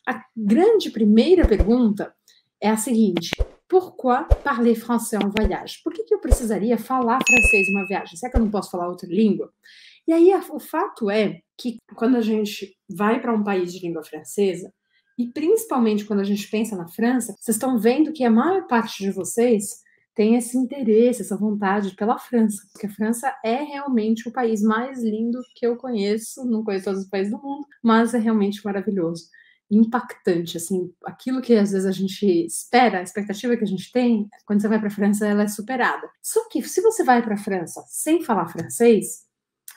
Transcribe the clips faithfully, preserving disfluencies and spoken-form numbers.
A grande primeira pergunta é a seguinte: pourquoi parler français en voyage? Por que, que eu precisaria falar francês em uma viagem? Será que eu não posso falar outra língua? E aí, o fato é que quando a gente vai para um país de língua francesa, e principalmente quando a gente pensa na França, vocês estão vendo que a maior parte de vocês tem esse interesse, essa vontade pela França, porque a França é realmente o país mais lindo que eu conheço, não conheço todos os países do mundo, mas é realmente maravilhoso, impactante, assim, aquilo que às vezes a gente espera, a expectativa que a gente tem, quando você vai para a França, ela é superada. Só que se você vai para a França sem falar francês,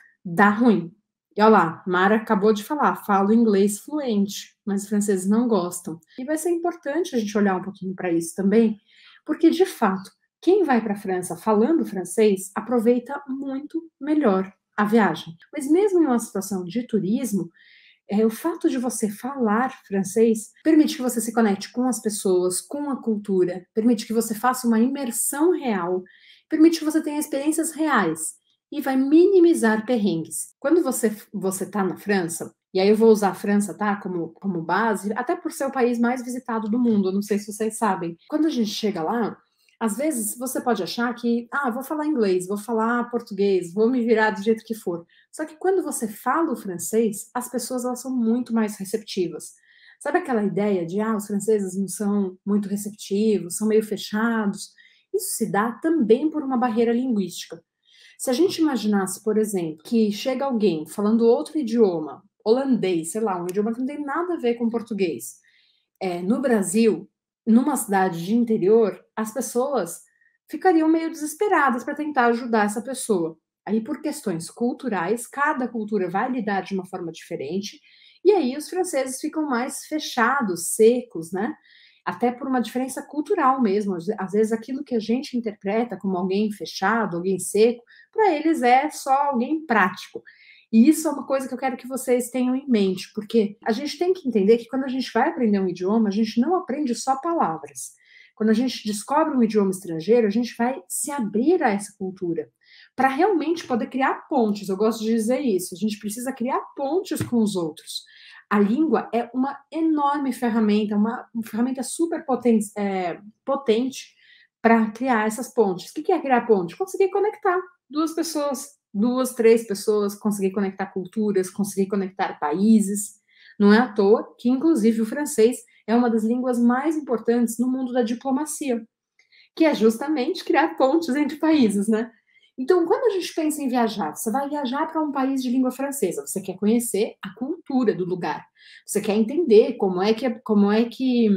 dá ruim. E olha lá, Mara acabou de falar, falo inglês fluente, mas os franceses não gostam. E vai ser importante a gente olhar um pouquinho para isso também, porque de fato, quem vai para a França falando francês aproveita muito melhor a viagem. Mas mesmo em uma situação de turismo, é, o fato de você falar francês permite que você se conecte com as pessoas, com a cultura, permite que você faça uma imersão real, permite que você tenha experiências reais e vai minimizar perrengues. Quando você você está na França, e aí eu vou usar a França, tá, como, como base, até por ser o país mais visitado do mundo, eu não sei se vocês sabem. Quando a gente chega lá, às vezes você pode achar que, ah, vou falar inglês, vou falar português, vou me virar do jeito que for. Só que quando você fala o francês, as pessoas elas são muito mais receptivas. Sabe aquela ideia de, ah, os franceses não são muito receptivos, são meio fechados? Isso se dá também por uma barreira linguística. Se a gente imaginasse, por exemplo, que chega alguém falando outro idioma, holandês, sei lá, um idioma que não tem nada a ver com português, é, no Brasil, numa cidade de interior, as pessoas ficariam meio desesperadas para tentar ajudar essa pessoa. Aí, por questões culturais, cada cultura vai lidar de uma forma diferente, e aí os franceses ficam mais fechados, secos, né? Até por uma diferença cultural mesmo. Às vezes, aquilo que a gente interpreta como alguém fechado, alguém seco, para eles é só alguém prático. E isso é uma coisa que eu quero que vocês tenham em mente, porque a gente tem que entender que quando a gente vai aprender um idioma, a gente não aprende só palavras. Quando a gente descobre um idioma estrangeiro, a gente vai se abrir a essa cultura para realmente poder criar pontes. Eu gosto de dizer isso. A gente precisa criar pontes com os outros. A língua é uma enorme ferramenta, uma, uma ferramenta super potente, é, potente para criar essas pontes. O que é criar ponte? Conseguir conectar duas pessoas, duas, três pessoas, conseguir conectar culturas, conseguir conectar países. Não é à toa que, inclusive, o francês é uma das línguas mais importantes no mundo da diplomacia, que é justamente criar pontes entre países, né? Então, quando a gente pensa em viajar, você vai viajar para um país de língua francesa, você quer conhecer a cultura do lugar, você quer entender como é que, como é que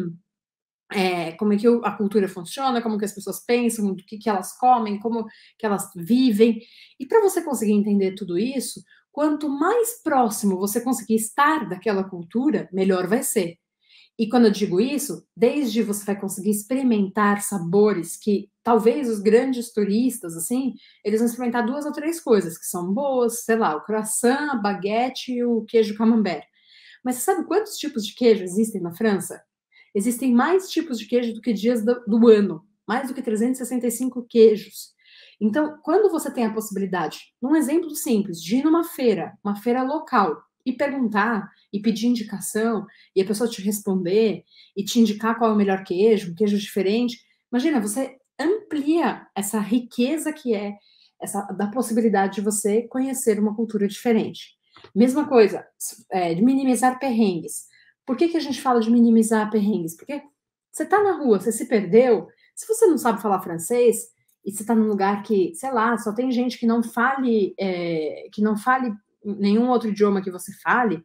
É, como é que a cultura funciona, como que as pessoas pensam, do que, que elas comem, como que elas vivem. E para você conseguir entender tudo isso, quanto mais próximo você conseguir estar daquela cultura, melhor vai ser. E quando eu digo isso, desde você vai conseguir experimentar sabores que talvez os grandes turistas, assim, eles vão experimentar duas ou três coisas que são boas, sei lá, o croissant, a baguete e o queijo camembert. Mas você sabe quantos tipos de queijo existem na França? Existem mais tipos de queijo do que dias do, do ano, mais do que trezentos e sessenta e cinco queijos. Então, quando você tem a possibilidade, num exemplo simples, de ir numa feira, uma feira local, e perguntar, e pedir indicação, e a pessoa te responder, e te indicar qual é o melhor queijo, um queijo diferente, imagina, você amplia essa riqueza que é essa da possibilidade de você conhecer uma cultura diferente. Mesma coisa, é, de minimizar perrengues. Por que, que a gente fala de minimizar perrengues? Porque você está na rua, você se perdeu, se você não sabe falar francês, e você está num lugar que, sei lá, só tem gente que não fale, é, que não fale nenhum outro idioma que você fale,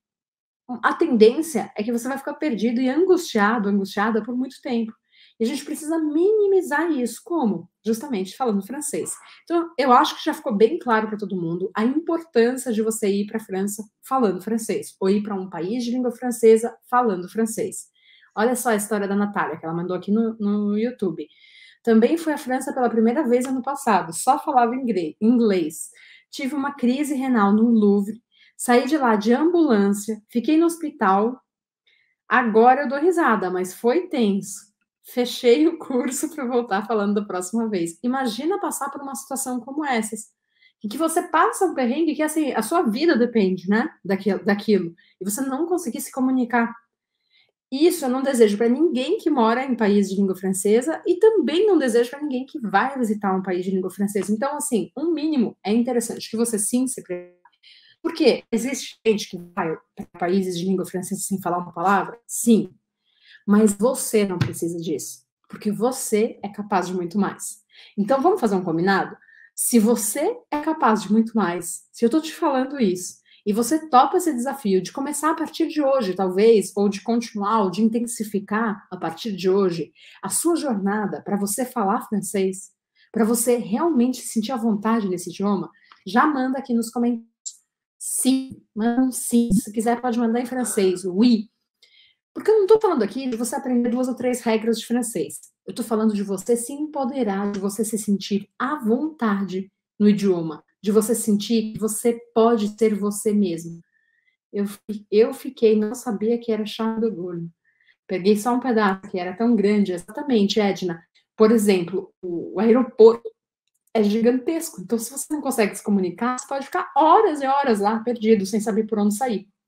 a tendência é que você vai ficar perdido e angustiado, angustiada por muito tempo. E a gente precisa minimizar isso. Como? Justamente falando francês. Então, eu acho que já ficou bem claro para todo mundo a importância de você ir para a França falando francês, ou ir para um país de língua francesa falando francês. Olha só a história da Natália, que ela mandou aqui no, no YouTube. Também fui à França pela primeira vez ano passado, só falava inglês. Tive uma crise renal no Louvre, saí de lá de ambulância, fiquei no hospital. Agora eu dou risada, mas foi tenso. Fechei o curso para voltar falando da próxima vez. Imagina passar por uma situação como essa, em que você passa um perrengue que assim, a sua vida depende, né, daquilo, daquilo, e você não conseguir se comunicar. Isso eu não desejo para ninguém que mora em país de língua francesa e também não desejo para ninguém que vai visitar um país de língua francesa. Então, assim, um mínimo é interessante que você sim se prepare. Porque existe gente que vai para países de língua francesa sem falar uma palavra? Sim. Mas você não precisa disso. Porque você é capaz de muito mais. Então, vamos fazer um combinado? Se você é capaz de muito mais, se eu estou te falando isso, e você topa esse desafio de começar a partir de hoje, talvez, ou de continuar, ou de intensificar a partir de hoje, a sua jornada para você falar francês, para você realmente sentir a vontade nesse idioma, já manda aqui nos comentários. Sim, manda um sim. Se quiser, pode mandar em francês, oui. Porque eu não estou falando aqui de você aprender duas ou três regras de francês. Eu estou falando de você se empoderar, de você se sentir à vontade no idioma, de você sentir que você pode ser você mesmo. Eu, eu fiquei, não sabia que era Charles de Gaulle. Peguei só um pedaço, que era tão grande. Exatamente, Edna. Por exemplo, o, o aeroporto é gigantesco. Então, se você não consegue se comunicar, você pode ficar horas e horas lá perdido, sem saber por onde sair.